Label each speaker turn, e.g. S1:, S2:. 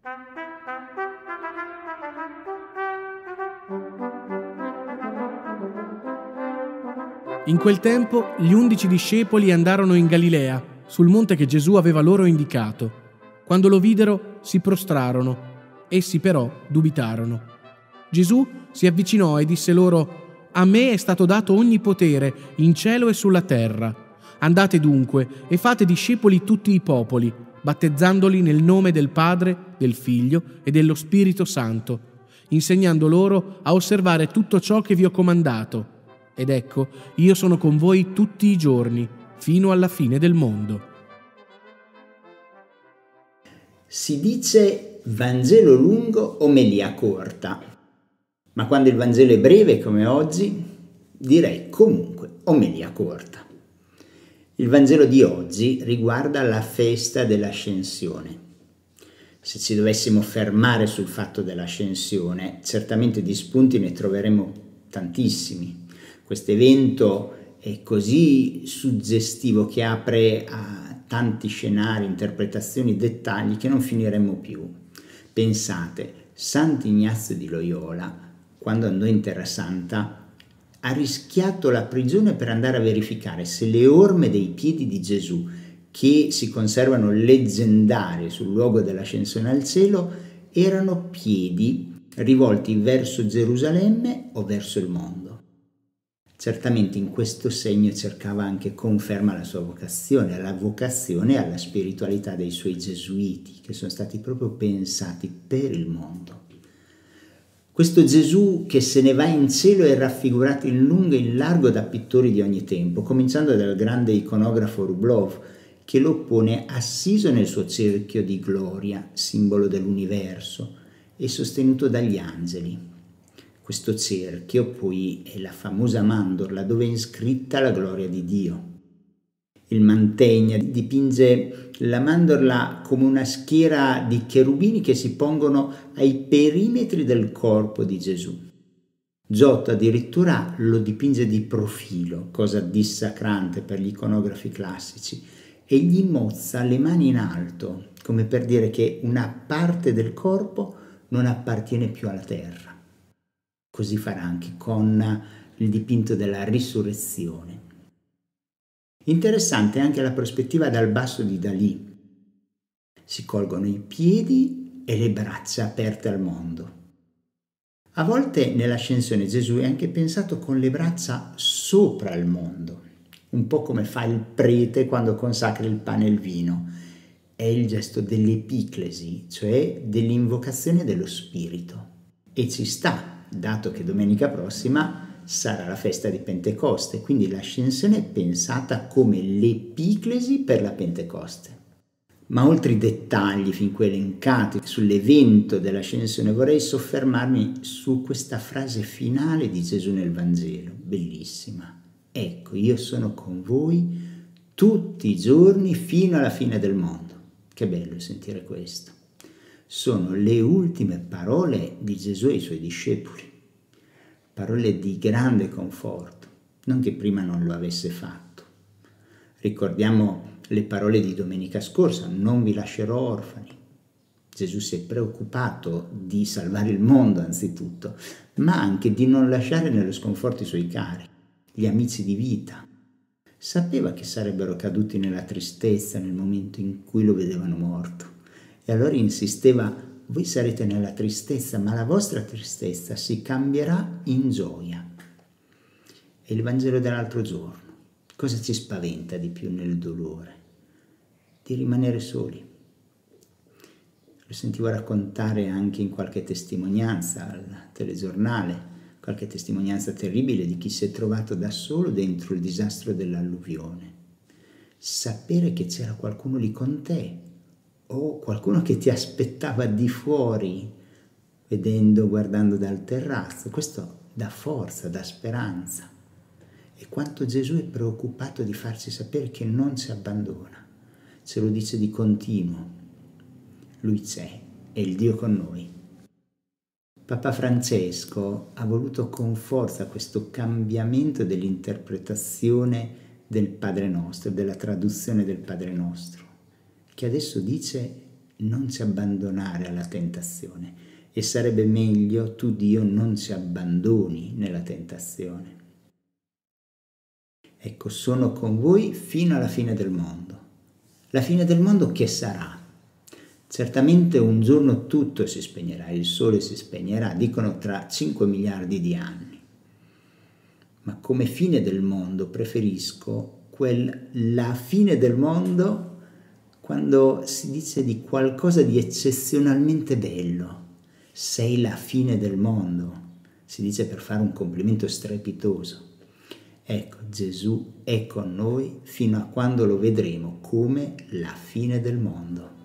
S1: In quel tempo gli 11 discepoli andarono in Galilea, sul monte che Gesù aveva loro indicato. Quando lo videro, si prostrarono. Essi però dubitarono. Gesù si avvicinò e disse loro: «A me è stato dato ogni potere in cielo e sulla terra. Andate dunque e fate discepoli tutti i popoli, battezzandoli nel nome del Padre, del Figlio e dello Spirito Santo, insegnando loro a osservare tutto ciò che vi ho comandato. Ed ecco, io sono con voi tutti i giorni, fino alla fine del mondo».
S2: Si dice Vangelo lungo, omelia corta, ma quando il Vangelo è breve come oggi, direi comunque omelia corta. Il Vangelo di oggi riguarda la festa dell'Ascensione. Se ci dovessimo fermare sul fatto dell'Ascensione, certamente di spunti ne troveremo tantissimi. Questo evento è così suggestivo che apre a tanti scenari, interpretazioni, dettagli che non finiremmo più. Pensate, Sant'Ignazio di Loyola, quando andò in Terra Santa, ha rischiato la prigione per andare a verificare se le orme dei piedi di Gesù, che si conservano leggendarie sul luogo dell'ascensione al cielo, erano piedi rivolti verso Gerusalemme o verso il mondo. Certamente in questo segno cercava anche conferma alla sua vocazione, alla vocazione e alla spiritualità dei suoi gesuiti, che sono stati proprio pensati per il mondo. Questo Gesù che se ne va in cielo è raffigurato in lungo e in largo da pittori di ogni tempo, cominciando dal grande iconografo Rublev, che lo pone assiso nel suo cerchio di gloria, simbolo dell'universo, e sostenuto dagli angeli. Questo cerchio poi è la famosa mandorla dove è iscritta la gloria di Dio. Il Mantegna dipinge la mandorla come una schiera di cherubini che si pongono ai perimetri del corpo di Gesù. Giotto addirittura lo dipinge di profilo, cosa dissacrante per gli iconografi classici, e gli mozza le mani in alto, come per dire che una parte del corpo non appartiene più alla terra. Così farà anche con il dipinto della risurrezione. Interessante anche la prospettiva dal basso di Dalì. Si colgono i piedi e le braccia aperte al mondo. A volte nell'ascensione Gesù è anche pensato con le braccia sopra il mondo, un po' come fa il prete quando consacra il pane e il vino. È il gesto dell'epiclesi, cioè dell'invocazione dello Spirito. E ci sta, dato che domenica prossima sarà la festa di Pentecoste, quindi l'ascensione è pensata come l'epiclesi per la Pentecoste. Ma oltre i dettagli fin qui elencati sull'evento dell'ascensione, vorrei soffermarmi su questa frase finale di Gesù nel Vangelo, bellissima. Ecco, io sono con voi tutti i giorni fino alla fine del mondo. Che bello sentire questo. Sono le ultime parole di Gesù ai suoi discepoli, parole di grande conforto, non che prima non lo avesse fatto. Ricordiamo le parole di domenica scorsa: non vi lascerò orfani. Gesù si è preoccupato di salvare il mondo anzitutto, ma anche di non lasciare nello sconforto i suoi cari, gli amici di vita. Sapeva che sarebbero caduti nella tristezza nel momento in cui lo vedevano morto. E allora insisteva: voi sarete nella tristezza, ma la vostra tristezza si cambierà in gioia. È il Vangelo dell'altro giorno. Cosa ci spaventa di più nel dolore? Di rimanere soli. Lo sentivo raccontare anche in qualche testimonianza al telegiornale, qualche testimonianza terribile di chi si è trovato da solo dentro il disastro dell'alluvione. Sapere che c'era qualcuno lì con te, o qualcuno che ti aspettava di fuori, guardando dal terrazzo, questo dà forza, dà speranza. E quanto Gesù è preoccupato di farci sapere che non ci abbandona, ce lo dice di continuo. Lui c'è, è il Dio con noi. Papa Francesco ha voluto con forza questo cambiamento dell'interpretazione del Padre Nostro, della traduzione del Padre Nostro, che adesso dice non ci abbandonare alla tentazione e sarebbe meglio tu, Dio, non ci abbandoni nella tentazione. Ecco, sono con voi fino alla fine del mondo. La fine del mondo che sarà? Certamente un giorno tutto si spegnerà, il sole si spegnerà, dicono tra 5 miliardi di anni. Ma come fine del mondo preferisco la fine del mondo quando si dice di qualcosa di eccezionalmente bello. Sei la fine del mondo, si dice per fare un complimento strepitoso. Ecco, Gesù è con noi fino a quando lo vedremo come la fine del mondo.